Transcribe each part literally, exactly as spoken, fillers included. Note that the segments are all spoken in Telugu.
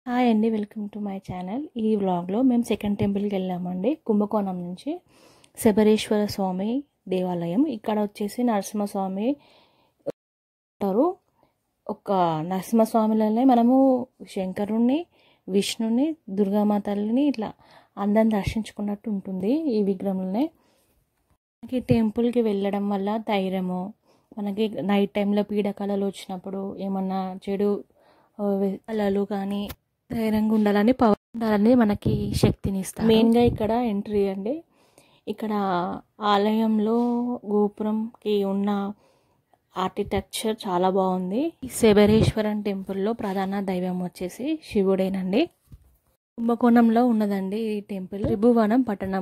హాయ్ అండి, వెల్కమ్ టు మై ఛానల్. ఈ వ్లాగ్లో మేము సెకండ్ టెంపుల్కి వెళ్ళామండి. కుంభకోణం నుంచి శబరేశ్వర స్వామి దేవాలయం. ఇక్కడ వచ్చేసి నరసింహస్వామి ఉంటారు. ఒక నరసింహస్వామిలోనే మనము శంకరుణ్ణి, విష్ణుని, దుర్గామాతల్ని ఇట్లా అందరిని దర్శించుకున్నట్టు ఉంటుంది ఈ విగ్రహంలోనే. మనకి టెంపుల్కి వెళ్ళడం వల్ల ధైర్యము, మనకి నైట్ టైంలో పీడకలలు వచ్చినప్పుడు ఏమన్నా చెడు కళలు కానీ ధైర్యంగా ఉండాలని, పవర్ ఉండాలని మనకి శక్తిని ఇస్తారు. మెయిన్గా ఇక్కడ ఎంట్రీ అండి. ఇక్కడ ఆలయంలో గోపురంకి ఉన్న ఆర్కిటెక్చర్ చాలా బాగుంది. శబరేశ్వరం టెంపుల్లో ప్రధాన దైవం వచ్చేసి శివుడేనండి. కుంభకోణంలో ఉన్నదండి ఈ టెంపుల్. త్రిభువనం పట్టణం.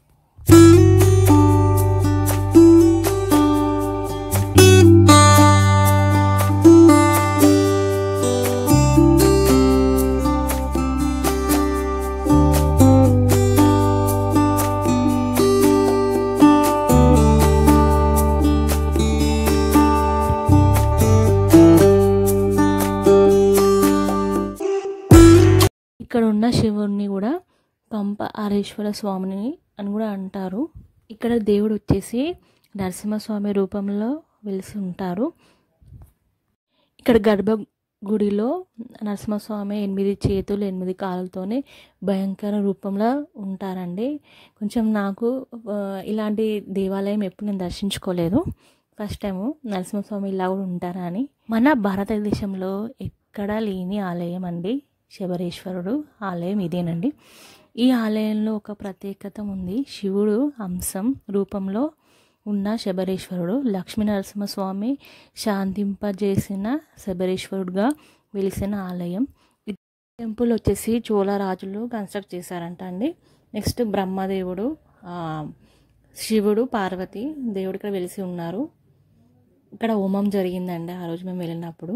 ఇక్కడ ఉన్న శివుడిని కూడా పంప ఆరేశ్వర స్వామిని అని కూడా అంటారు. ఇక్కడ దేవుడు వచ్చేసి నరసింహస్వామి రూపంలో వెలిసి ఉంటారు. ఇక్కడ గర్భగుడిలో నరసింహస్వామి ఎనిమిది చేతులు ఎనిమిది కాళ్ళతోనే భయంకర రూపంలో ఉంటారండి. కొంచెం నాకు ఇలాంటి దేవాలయం ఎప్పుడు నేను దర్శించుకోలేదు. ఫస్ట్ టైము నరసింహస్వామి ఇలా కూడా ఉంటారా అని. మన భారతదేశంలో ఎక్కడా లేని ఆలయం అండి శబరేశ్వరుడు ఆలయం ఇదేనండి. ఈ ఆలయంలో ఒక ప్రత్యేకత ఉంది. శివుడు అంశం రూపంలో ఉన్న శబరేశ్వరుడు లక్ష్మీ నరసింహస్వామి శాంతింపజేసిన శబరేశ్వరుడుగా వెలిసిన ఆలయం. ఈ టెంపుల్ వచ్చేసి చోళరాజులు కన్స్ట్రక్ట్ చేశారంట అండి. నెక్స్ట్ బ్రహ్మదేవుడు, శివుడు, పార్వతి దేవుడు ఇక్కడ వెలిసి ఉన్నారు. ఇక్కడ హోమం జరిగిందండి ఆ రోజు మేము వెళ్ళినప్పుడు.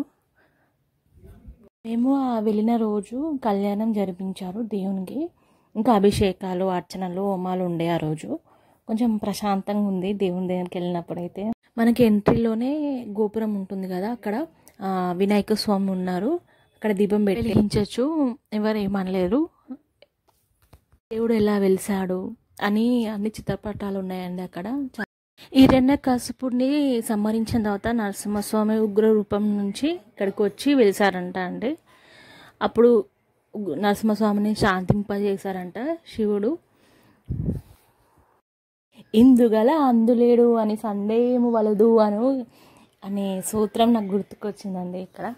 మేము వెళ్ళిన రోజు కళ్యాణం జరిపించారు దేవునికి. ఇంకా అభిషేకాలు, అర్చనలు, హోమాలు ఉండే ఆ రోజు. కొంచెం ప్రశాంతంగా ఉంది దేవుని దగ్గరికి వెళ్ళినప్పుడు. అయితే మనకి ఎంట్రీలోనే గోపురం ఉంటుంది కదా, అక్కడ వినాయక స్వామి ఉన్నారు. అక్కడ దీపం వెలిగించవచ్చు, ఎవరు ఏమనలేరు. దేవుడు ఎలా వెలిసాడు అని అన్ని చిత్రపటాలు ఉన్నాయండి అక్కడ. ఈ హిరణ్యకశిపుడిని సంహరించిన తర్వాత నరసింహస్వామి ఉగ్ర రూపం నుంచి ఇక్కడికి వచ్చి వెలిసారంట అండి. అప్పుడు నరసింహస్వామిని శాంతింపజేశారంట శివుడు. ఇందుగల అందులేడు అని సందేహము వలదు అను అనే సూత్రం నాకు గుర్తుకొచ్చిందండి ఇక్కడ.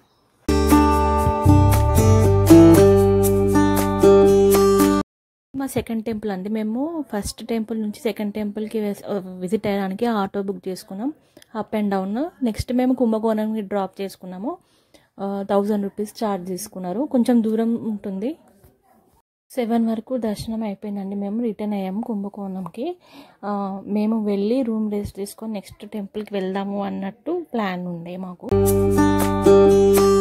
మా సెకండ్ టెంపుల్ అండి. మేము ఫస్ట్ టెంపుల్ నుంచి సెకండ్ టెంపుల్కి విజిట్ అయ్యడానికి ఆటో బుక్ చేసుకున్నాం, అప్ అండ్ డౌన్. నెక్స్ట్ మేము కుంభకోణంకి డ్రాప్ చేసుకున్నాము. థౌజండ్ రూపీస్ ఛార్జ్ తీసుకున్నారు. కొంచెం దూరం ఉంటుంది. సెవెన్ వరకు దర్శనం అయిపోయిందండి. మేము రిటర్న్ అయ్యాము కుంభకోణంకి. మేము వెళ్ళి రూమ్ రెస్ట్ తీసుకొని నెక్స్ట్ టెంపుల్కి వెళ్దాము అన్నట్టు ప్లాన్ ఉండే మాకు.